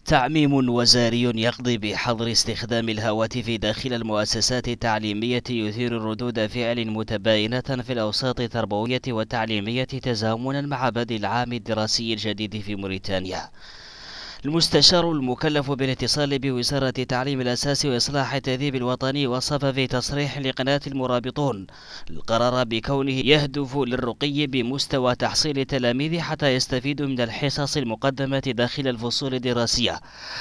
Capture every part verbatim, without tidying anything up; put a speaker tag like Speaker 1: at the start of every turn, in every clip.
Speaker 1: تعميم وزاري يقضي بحظر استخدام الهواتف داخل المؤسسات التعليمية يثير ردود فعل متباينة في الأوساط التربوية والتعليمية تزامنا مع بدء العام الدراسي الجديد في موريتانيا. المستشار المكلف بالاتصال بوزارة التعليم الأساسي وإصلاح التأديب الوطني وصف في تصريح لقناة المرابطون القرار بكونه يهدف للرقي بمستوى تحصيل التلاميذ حتى يستفيدوا من الحصص المقدمة داخل الفصول الدراسية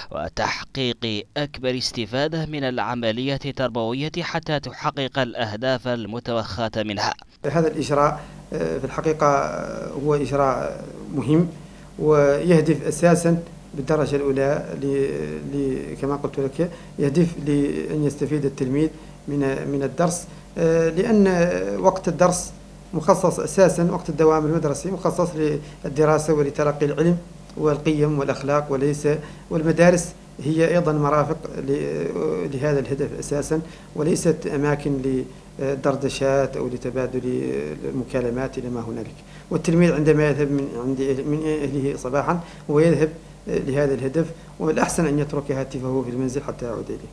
Speaker 1: وتحقيق أكبر استفادة من العملية التربوية حتى تحقق الأهداف المتوخاة منها.
Speaker 2: هذا الإجراء في الحقيقة هو إجراء مهم ويهدف أساسا بالدرجة الأولى ل كما قلت لك يهدف لأن يستفيد التلميذ من من الدرس، لأن وقت الدرس مخصص أساسا، وقت الدوام المدرسي مخصص للدراسة ولتلقي العلم والقيم والأخلاق، وليس والمدارس هي أيضا مرافق لهذا الهدف أساسا، وليست أماكن لدردشات أو لتبادل المكالمات إلى ما هنالك. والتلميذ عندما يذهب من عند من أهله صباحا هو يذهب لهذا الهدف، والأحسن أن يترك هاتفه في المنزل حتى يعود إليه.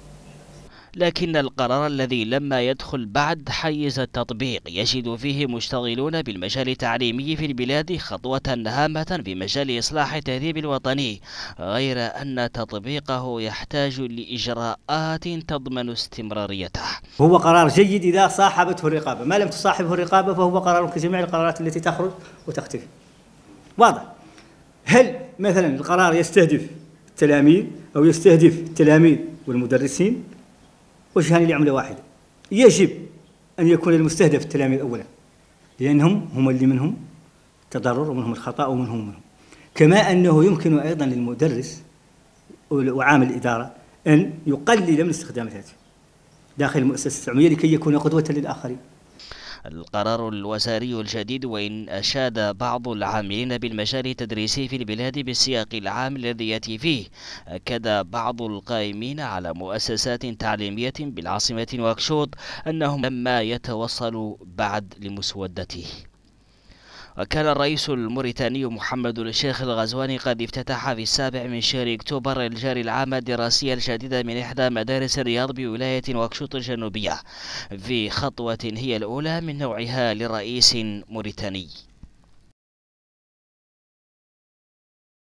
Speaker 1: لكن القرار الذي لما يدخل بعد حيز التطبيق يجد فيه مشتغلون بالمجال التعليمي في البلاد خطوة هامة في مجال إصلاح التأديب الوطني، غير أن تطبيقه يحتاج لإجراءات تضمن استمراريته.
Speaker 3: هو قرار جيد إذا صاحبته الرقابة، ما لم تصاحبه الرقابة فهو قرار كجميع القرارات التي تخرج وتختفي. واضح. هل مثلا القرار يستهدف التلاميذ أو يستهدف التلاميذ والمدرسين؟ وجهان لعملة واحدة. يجب أن يكون المستهدف التلاميذ أولا، لأنهم هم اللي منهم تضرر ومنهم الخطأ ومنهم منهم. كما أنه يمكن أيضا للمدرس وعامل الإدارة أن يقلل من استخدام الهاتف داخل المؤسسة التعليمية لكي يكون قدوة للآخرين.
Speaker 1: القرار الوزاري الجديد، وإن أشاد بعض العاملين بالمجال التدريسي في البلاد بالسياق العام الذي يأتي فيه، أكد بعض القائمين على مؤسسات تعليمية بالعاصمة نواكشوط أنهم لما يتوصلوا بعد لمسودته. وكان الرئيس الموريتاني محمد الشيخ الغزواني قد افتتح في السابع من شهر أكتوبر الجاري العام الدراسي الجديد من إحدى مدارس الرياض بولاية نواكشوط الجنوبية، في خطوة هي الأولى من نوعها لرئيس موريتاني.